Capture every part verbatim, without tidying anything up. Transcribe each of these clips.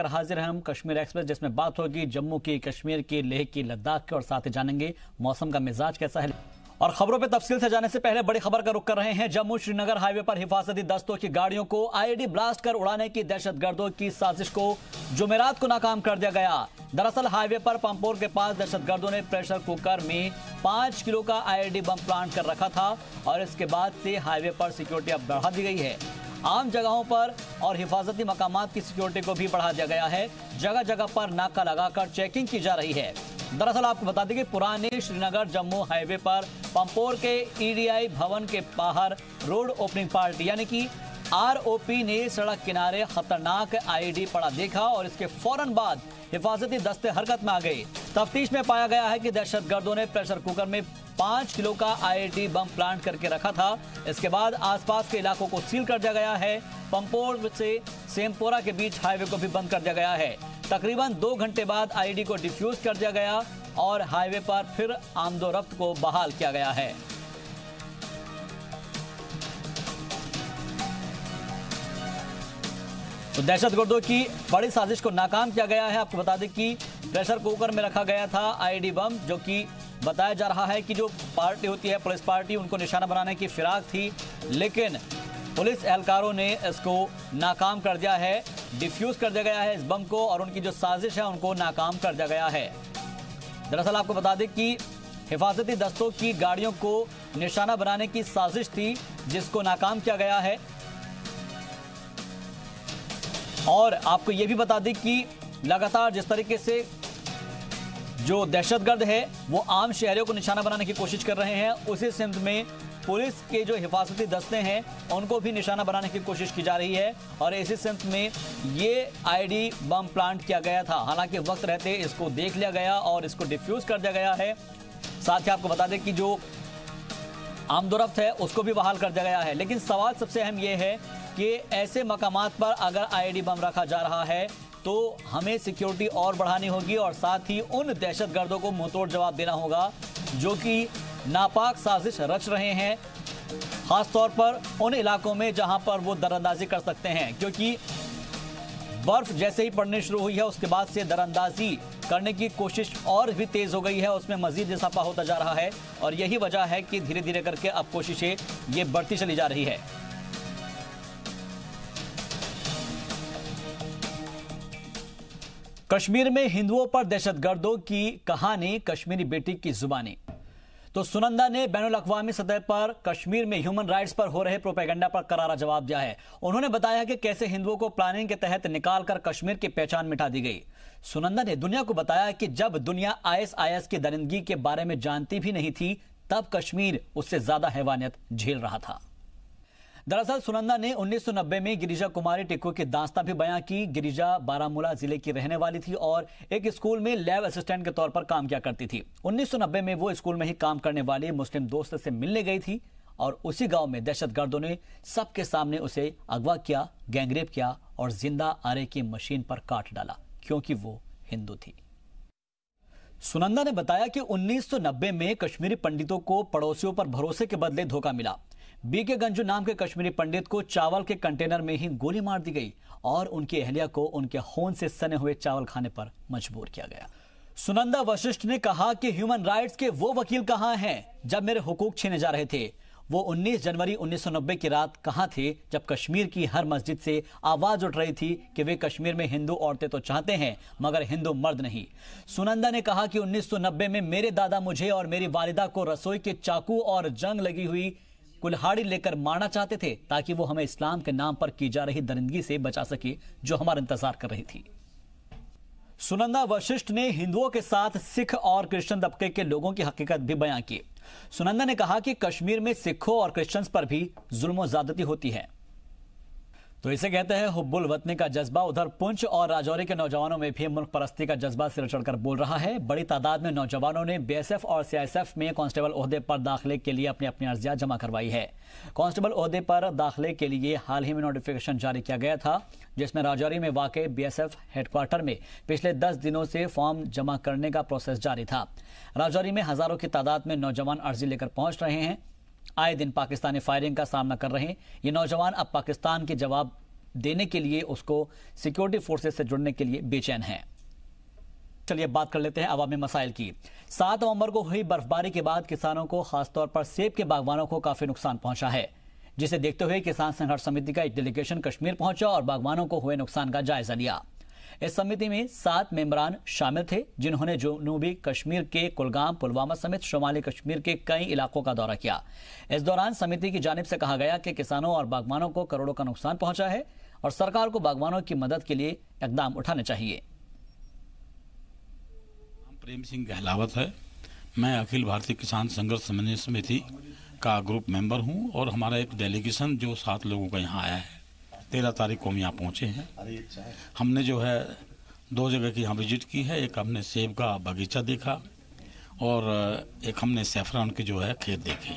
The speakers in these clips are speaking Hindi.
लेकर हाजिर हैं हम कश्मीर एक्सप्रेस, जिसमें बात होगी जम्मू की, कश्मीर की, लेह की, लद्दाख की और साथ ही जानेंगे मौसम का मिजाज कैसा है। और खबरों पे तफसील से जाने से पहले बड़ी खबर का रुख कर रहे हैं। जम्मू श्रीनगर हाईवे पर हिफाजती दस्तों की गाड़ियों को आईईडी ब्लास्ट कर उड़ाने की दहशतगर्दों की साजिश को जुमेरात को नाकाम कर दिया गया। दरअसल हाईवे पर पंपोर के पास दहशतगर्दों ने प्रेशर कुकर में पांच किलो का आईईडी बम प्लांट कर रखा था और इसके बाद से हाईवे पर सिक्योरिटी अब बढ़ा दी गई है। आम जगहों पर और हिफाजती मकामात की सिक्योरिटी को भी बढ़ा दिया गया है। जगह जगह पर नाका लगाकर चेकिंग की जा रही है। दरअसल आपको बता दें कि पुराने श्रीनगर जम्मू हाईवे पर पंपोर के ईडीआई भवन के बाहर रोड ओपनिंग पार्टी यानी कि आरओपी ने सड़क किनारे खतरनाक आईईडी पड़ा देखा और इसके फौरन बाद हिफाजती दस्ते हरकत में आ गए। तफ्तीश में पाया गया है कि दहशतगर्दों ने प्रेशर कुकर में पांच किलो का आईईडी बम प्लांट करके रखा था। इसके बाद आसपास के इलाकों को सील कर दिया गया है। पंपोर से सेमपोरा के बीच हाईवे को भी बंद कर दिया गया है। तकरीबन दो घंटे बाद आईईडी को डिफ्यूज कर दिया गया और हाईवे पर फिर आमदोरफ्त को बहाल किया गया है। तो दहशतगर्दों की बड़ी साजिश को नाकाम किया गया है। आपको बता दें कि प्रेशर कुकर में रखा गया था आईईडी बम, जो कि बताया जा रहा है कि जो पार्टी होती है पुलिस पार्टी, उनको निशाना बनाने की फिराक थी, लेकिन पुलिस एहलकारों ने इसको नाकाम कर दिया है। डिफ्यूज कर दिया गया है इस बम को और उनकी जो साजिश है उनको नाकाम कर दिया गया है। दरअसल आपको बता दें कि हिफाजती दस्तों की गाड़ियों को निशाना बनाने की साजिश थी, जिसको नाकाम किया गया है। और आपको यह भी बता दें कि लगातार जिस तरीके से जो दहशतगर्द है वो आम शहरियों को निशाना बनाने की कोशिश कर रहे हैं, उसी सिमत में पुलिस के जो हिफाजती दस्ते हैं उनको भी निशाना बनाने की कोशिश की जा रही है और इसी सिमत में ये आईडी बम प्लांट किया गया था। हालांकि वक्त रहते इसको देख लिया गया और इसको डिफ्यूज कर दिया गया है। साथ ही आपको बता दें कि जो आमदोरफ्त है उसको भी बहाल कर दिया गया है। लेकिन सवाल सबसे अहम यह है कि ऐसे मकामात पर अगर आईडी बम रखा जा रहा है तो हमें सिक्योरिटी और बढ़ानी होगी और साथ ही उन दहशतगर्दों को मुंहतोड़ जवाब देना होगा जो कि नापाक साजिश रच रहे हैं, खासतौर पर उन इलाकों में जहां पर वो दरअंदाजी कर सकते हैं। क्योंकि बर्फ जैसे ही पड़ने शुरू हुई है उसके बाद से दरअंदाजी करने की कोशिश और भी तेज हो गई है, उसमें मजीद इजाफा होता जा रहा है और यही वजह है कि धीरे धीरे करके अब कोशिशें ये बढ़ती चली जा रही है। कश्मीर में हिंदुओं पर दहशतगर्दों की कहानी, कश्मीरी बेटी की जुबानी। तो सुनंदा ने बैनुल अक़वामी सतह पर कश्मीर में ह्यूमन राइट्स पर हो रहे प्रोपेगेंडा पर करारा जवाब दिया है। उन्होंने बताया कि कैसे हिंदुओं को प्लानिंग के तहत निकालकर कश्मीर की पहचान मिटा दी गई। सुनंदा ने दुनिया को बताया कि जब दुनिया आईएसआईएस की दरिंदगी के बारे में जानती भी नहीं थी, तब कश्मीर उससे ज्यादा हैवानियत झेल रहा था। दरअसल सुनंदा ने उन्नीस सौ नब्बे में गिरिजा कुमारी टिक्को की दास्तां भी बयां की। गिरिजा बारामूला जिले की रहने वाली थी और एक स्कूल में लैब असिस्टेंट के तौर पर काम किया करती थी। उन्नीस सौ नब्बे में वो स्कूल में ही काम करने वाली मुस्लिम दोस्त से मिलने गई थी और उसी गांव में दहशतगर्दों ने सबके सामने उसे अगवा किया, गैंगरेप किया और जिंदा आरे की मशीन पर काट डाला, क्योंकि वो हिंदू थी। सुनंदा ने बताया कि उन्नीस सौ नब्बे में कश्मीरी पंडितों को पड़ोसियों पर भरोसे के बदले धोखा मिला। बीके गंजू नाम के कश्मीरी पंडित को चावल के कंटेनर में ही गोली मार दी गई और उनकी अहलिया को उनके खून से सने हुए चावल खाने पर मजबूर किया गया। सुनंदा वशिष्ठ ने कहा कि ह्यूमन राइट्स के वो वकील कहां हैं जब मेरे हुकूक छीने जा रहे थे। वो उन्नीस जनवरी उन्नीस सौ नब्बे की रात कहां थे जब कश्मीर की हर मस्जिद से आवाज उठ रही थी कि वे कश्मीर में हिंदू औरतें तो चाहते हैं मगर हिंदू मर्द नहीं। सुनंदा ने कहा कि उन्नीस सौ नब्बे में मेरे दादा मुझे और मेरी वालिदा को रसोई के चाकू और जंग लगी हुई कुल्हाड़ी लेकर मारना चाहते थे ताकि वो हमें इस्लाम के नाम पर की जा रही दरिंदगी से बचा सके जो हमारा इंतजार कर रही थी। सुनंदा वशिष्ठ ने हिंदुओं के साथ सिख और क्रिश्चियन तबके के लोगों की हकीकत भी बयां की। सुनंदा ने कहा कि कश्मीर में सिखों और क्रिश्चियंस पर भी जुल्म ज्यादती होती है। तो इसे कहते हैं हुब्बुल वतनी का जज्बा। उधर पुंछ और राजौरी के नौजवानों में भी मुल्क परस्ती का जज्बा सिर चढ़कर बोल रहा है। बड़ी तादाद में नौजवानों ने बीएसएफ और सीआईएसएफ में कांस्टेबल ओहदे पर दाखिले के लिए अपनी अपनी अर्जियां जमा करवाई है। कांस्टेबल ओहदे पर दाखिले के लिए हाल ही में नोटिफिकेशन जारी किया गया था, जिसमें राजौरी में वाक़ई बीएसएफ हेडक्वार्टर में पिछले दस दिनों से फॉर्म जमा करने का प्रोसेस जारी था। राजौरी में हजारों की तादाद में नौजवान अर्जी लेकर पहुंच रहे हैं। आए दिन पाकिस्तानी फायरिंग का सामना कर रहे हैं ये नौजवान अब पाकिस्तान के जवाब देने के लिए, उसको सिक्योरिटी फोर्सेस से जुड़ने के लिए बेचैन हैं। चलिए बात कर लेते हैं अवामी मसाइल की। सात नवंबर को हुई बर्फबारी के बाद किसानों को, खासतौर पर सेब के बागवानों को काफी नुकसान पहुंचा है, जिसे देखते हुए किसान संघर्ष समिति का एक डेलीगेशन कश्मीर पहुंचा और बागवानों को हुए नुकसान का जायजा लिया। इस समिति में सात मेंबरान शामिल थे, जिन्होंने जनूबी कश्मीर के कुलगाम, पुलवामा समेत शुमाली कश्मीर के कई इलाकों का दौरा किया। इस दौरान समिति की जानिब से कहा गया कि किसानों और बागवानों को करोड़ों का नुकसान पहुंचा है और सरकार को बागवानों की मदद के लिए इकदाम उठाने चाहिए। प्रेम सिंह गहलावत है। मैं अखिल भारतीय किसान संघर्ष समन्वय समिति का ग्रुप मेंबर हूं और हमारा एक डेलीगेशन जो सात लोगों का यहाँ आया है, तेरह तारीख को हम यहाँ पहुँचे हैं। हमने जो है दो जगह की यहाँ विजिट की है। एक हमने सेब का बगीचा देखा और एक हमने सैफरान के जो है खेत देखे।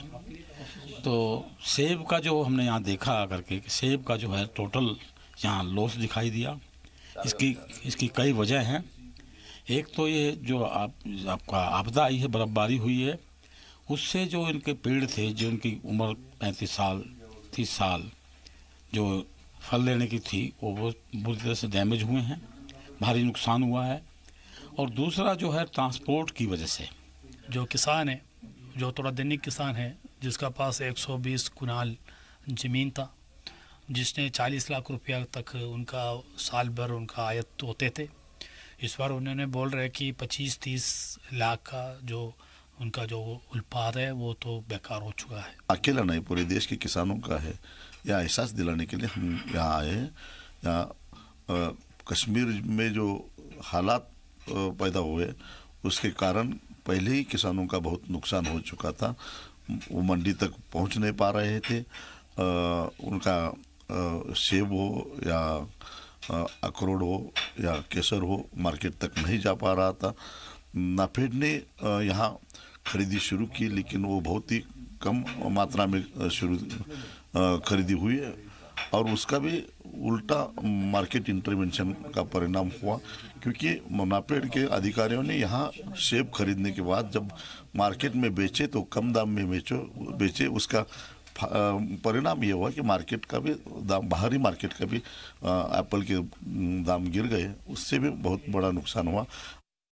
तो सेब का जो हमने यहाँ देखा करके, सेब का जो है टोटल यहाँ लॉस दिखाई दिया। इसकी इसकी कई वजह हैं। एक तो ये जो आप आपका आपदा आई है, बर्फबारी हुई है, उससे जो इनके पेड़ थे, जो इनकी उम्र पैंतीस साल तीस साल जो फल लेने की थी, वो बहुत बुरी तरह से डैमेज हुए हैं, भारी नुकसान हुआ है। और दूसरा जो है ट्रांसपोर्ट की वजह से, जो किसान है, जो थोड़ा दैनिक किसान है, जिसका पास एक सौ बीस कुनाल ज़मीन था, जिसने चालीस लाख रुपया तक उनका साल भर उनका आयत होते थे, इस बार उन्होंने बोल रहे कि पच्चीस तीस लाख का जो उनका जो उत्पाद है वो तो बेकार हो चुका है। अकेला नहीं, पूरे देश के किसानों का है। यह एहसास दिलाने के लिए हम यहाँ आए हैं। यहाँ कश्मीर में जो हालात पैदा हुए, उसके कारण पहले ही किसानों का बहुत नुकसान हो चुका था। वो मंडी तक पहुँच नहीं पा रहे थे। आ, उनका आ, सेब हो या अखरोट हो या केसर हो, मार्केट तक नहीं जा पा रहा था। नाफेड ने यहाँ खरीदी शुरू की, लेकिन वो बहुत ही कम मात्रा में शुरू खरीदी हुई है और उसका भी उल्टा मार्केट इंटरवेंशन का परिणाम हुआ, क्योंकि नाफेड के अधिकारियों ने यहाँ सेब खरीदने के बाद जब मार्केट में बेचे तो कम दाम में बेचो बेचे उसका परिणाम ये हुआ कि मार्केट का भी दाम, बाहरी मार्केट का भी एप्पल के दाम गिर गए, उससे भी बहुत बड़ा नुकसान हुआ।